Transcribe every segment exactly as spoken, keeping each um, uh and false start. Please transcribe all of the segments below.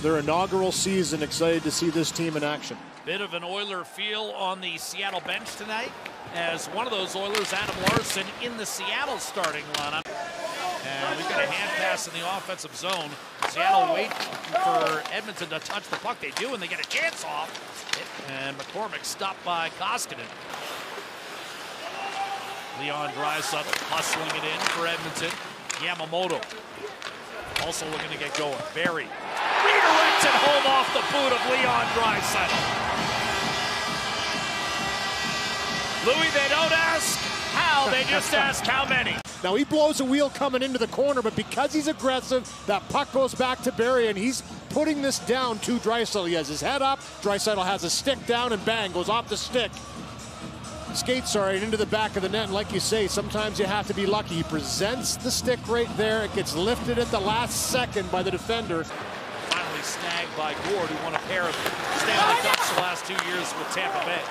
their inaugural season. Excited to see this team in action. Bit of an Oiler feel on the Seattle bench tonight, as one of those Oilers, Adam Larsson, in the Seattle starting lineup. And we've got a hand pass in the offensive zone. Seattle wait for Edmonton to touch the puck. They do, and they get a chance off. And McCormick stopped by Koskinen. Leon Draisaitl hustling it in for Edmonton. Yamamoto also looking to get going. Barry redirects it home off the boot of Leon Draisaitl. Louis, they don't ask how, they just ask how many. Now he blows a wheel coming into the corner, but because he's aggressive, that puck goes back to Barry, and he's putting this down to Draisaitl. He has his head up, Draisaitl has his stick down, and bang, goes off the stick. Skates, sorry, into the back of the net, and like you say, sometimes you have to be lucky. He presents the stick right there. It gets lifted at the last second by the defender. Finally snagged by Gord, who won a pair of Stanley Cups the last two years with Tampa Bay.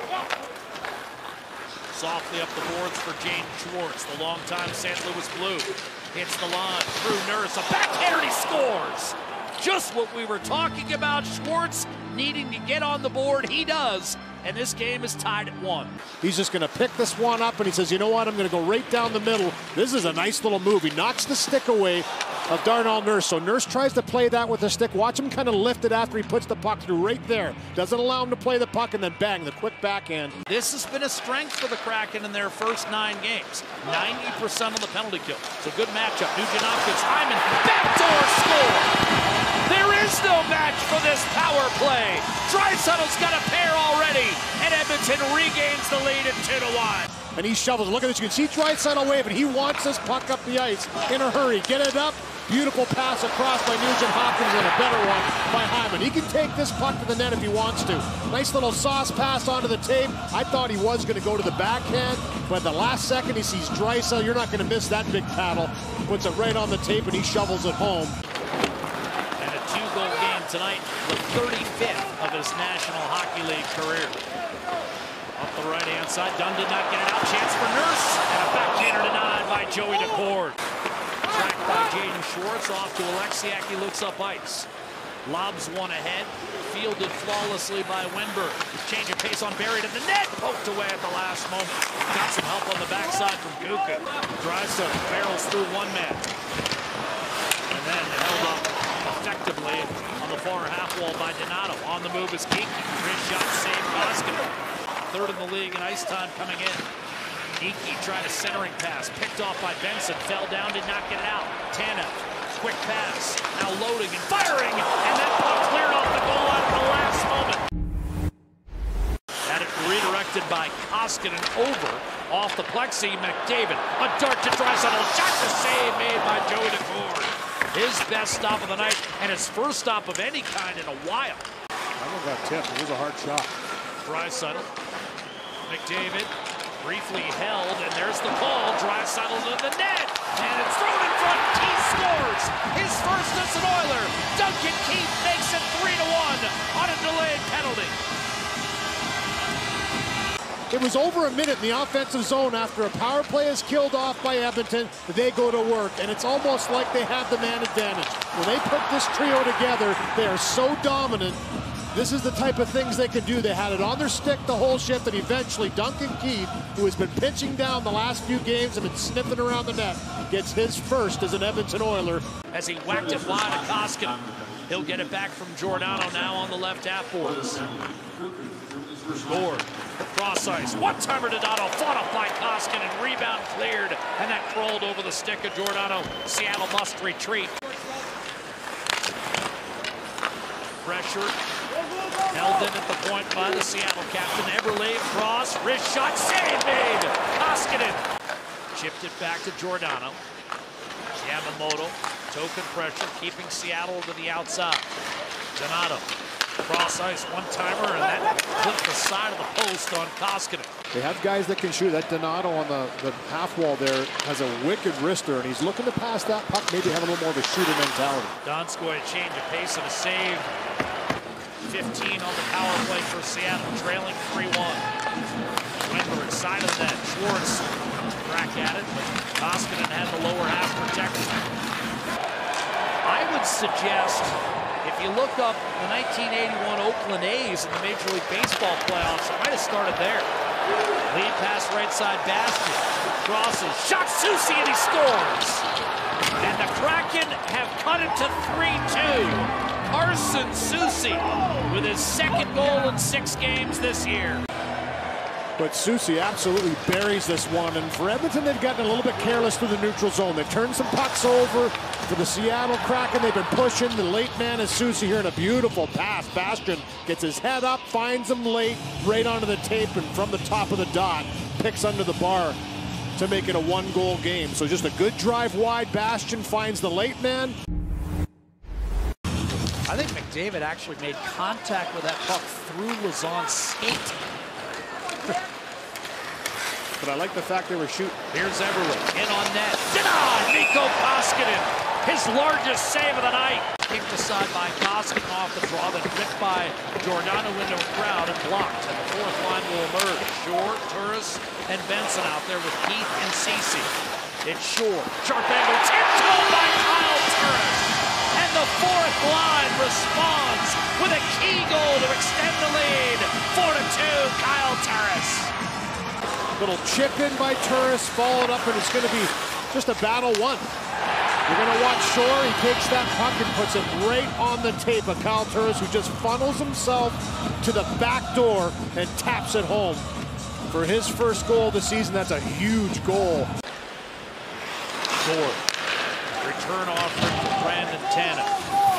Softly up the boards for Jaden Schwartz, the longtime Saint Louis Blue. Hits the line through Nurse, a backhander, he scores! Just what we were talking about, Schwartz needing to get on the board, he does. And this game is tied at one. He's just going to pick this one up, and he says, you know what, I'm going to go right down the middle. This is a nice little move. He knocks the stick away of Darnell Nurse. So Nurse tries to play that with the stick. Watch him kind of lift it after he puts the puck through right there. Doesn't allow him to play the puck, and then bang, the quick backhand. This has been a strength for the Kraken in their first nine games. ninety percent on the penalty kill. It's a good matchup. Nugent Hopkins, Hyman, backdoor score! There is no match for this power play. Draisaitl's got a pair already, and Edmonton regains the lead at two to one. And he shovels. Look at this. You can see Draisaitl waving. He wants this puck up the ice in a hurry. Get it up. Beautiful pass across by Nugent Hopkins, and a better one by Hyman. He can take this puck to the net if he wants to. Nice little sauce pass onto the tape. I thought he was going to go to the backhand, but the last second he sees Draisaitl. You're not going to miss that big paddle. Puts it right on the tape, and he shovels it home. And a two-goal game tonight, the thirty-fifth of his National Hockey League career. Up the right-hand side, Dunn did not get it out. Chance for Nurse, and a backhander denied by Joey Daccord. Tracked by Jaden Schwartz, off to Alexiak, he looks up ice. Lobs one ahead, fielded flawlessly by Wenberg. Change of pace on Barry to the net, poked away at the last moment. Got some help on the backside from Guka. Draisaitl barrels through one man. And then held up effectively on the far half wall by Donato. On the move is Geeky. Great shot, save Koskinen. Third in the league and ice time coming in. Geeky tried a centering pass, picked off by Benson, fell down, did not get it out. Tanev, quick pass, now loading and firing, and that puck cleared off the goal line at the last moment. Had it redirected by Koskinen over, off the plexi, McDavid, a dart to Draisaitl, shot to save made by Joey Daccord. His best stop of the night, and his first stop of any kind in a while. I don't got tipped. It was a hard shot. Draisaitl, McDavid, briefly held, and there's the ball. Draisaitl to the net, and it's thrown in front. Keith scores his first as an Oiler. Duncan Keith makes it three to one on a delayed penalty. It was over a minute in the offensive zone after a power play is killed off by Edmonton. They go to work, and it's almost like they have the man advantage. When they put this trio together, they are so dominant. This is the type of things they can do. They had it on their stick the whole shift, and eventually Duncan Keith, who has been pitching down the last few games and been sniffing around the net, gets his first as an Edmonton Oiler. As he whacked it wide to Koskinen. He'll get it back from Giordano now on the left half boards. Gord, cross ice, one-timer Donato, fought up by Koskinen, rebound cleared, and that crawled over the stick of Giordano. Seattle must retreat. Pressure. Held in at the point by the Seattle captain. Eberle, cross, wrist shot, save made! Koskinen chipped it back to Giordano. Yamamoto, token pressure, keeping Seattle to the outside. Donato, cross ice, one-timer, and that clipped the side of the post on Koskinen. They have guys that can shoot. That Donato on the, the half wall there has a wicked wrister, and he's looking to pass that puck, maybe have a little more of a shooter mentality. Donskoy, change of pace and a save. fifteen on the power play for Seattle, trailing three one. Wenberg, side of the net. Schwartz, crack at it, but Koskinen had the lower half protected. I would suggest If you look up the nineteen eighty-one Oakland A's in the Major League Baseball playoffs, it might have started there. Lead pass right side, Bastian. Crosses, shot Soucy, and he scores. And the Kraken have cut it to three two. Arsen Soucy with his second goal in six games this year. But Soucy absolutely buries this one. And for Edmonton, they've gotten a little bit careless through the neutral zone. They've turned some pucks over. For the Seattle Kraken, they've been pushing. The late man is Soucy here in a beautiful pass. Bastian gets his head up, finds him late, right onto the tape, and from the top of the dot, picks under the bar to make it a one-goal game. So just a good drive wide. Bastian finds the late man. I think McDavid actually made contact with that puck through Lauzon's skate. But I like the fact they were shooting. Here's Everly, in on net. Denied! Mikko Koskinen, his largest save of the night. Kicked aside by Koskinen off the draw, then ripped by Giordano into a crowd and blocked. And the fourth line will emerge. Shore, Turris, and Benson out there with Keith and Ceci. It's Shore. Sharp angle, tiptoed by Kyle Turris. And the fourth line responds with a key goal to extend the lead. four to two, Kyle Turris. Little chip in by Turris, followed up, and it's going to be just a battle one. You're going to watch Shore. He takes that puck and puts it right on the tape of Kyle Turris, who just funnels himself to the back door and taps it home. For his first goal of the season, that's a huge goal. Shore. Return offering for Brandon Tanev.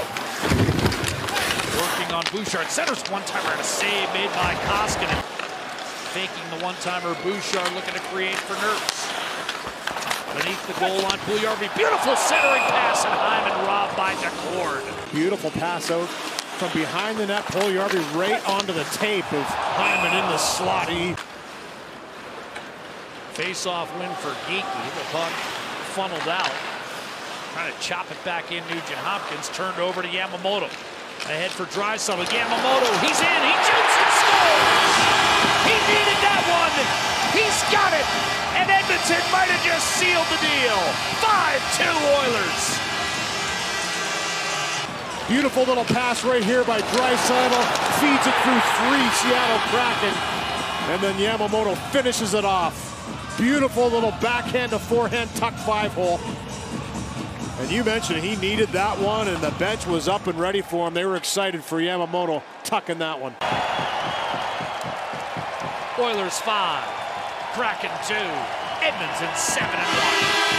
Working on Bouchard. Centers one-timer and a save made by Koskinen. Faking the one-timer, Bouchard looking to create for Nurse. Beneath the goal line, Puljujarvi, beautiful centering pass, and Hyman robbed by Daccord. Beautiful pass out from behind the net, Puljujarvi right onto the tape of Hyman in the slot. He... Face-off win for Geekie. The puck funneled out. Trying to chop it back in, Nugent Hopkins turned over to Yamamoto. Ahead for Draisaitl. Yamamoto, he's in, he shoots and scores! He needed that one. He's got it. And Edmonton might have just sealed the deal. five two Oilers. Beautiful little pass right here by Draisaitl. Feeds it through three Seattle Kraken. And then Yamamoto finishes it off. Beautiful little backhand to forehand tuck five hole. And you mentioned he needed that one, and the bench was up and ready for him. They were excited for Yamamoto tucking that one. Oilers five, Kraken two, Edmonton seven and one.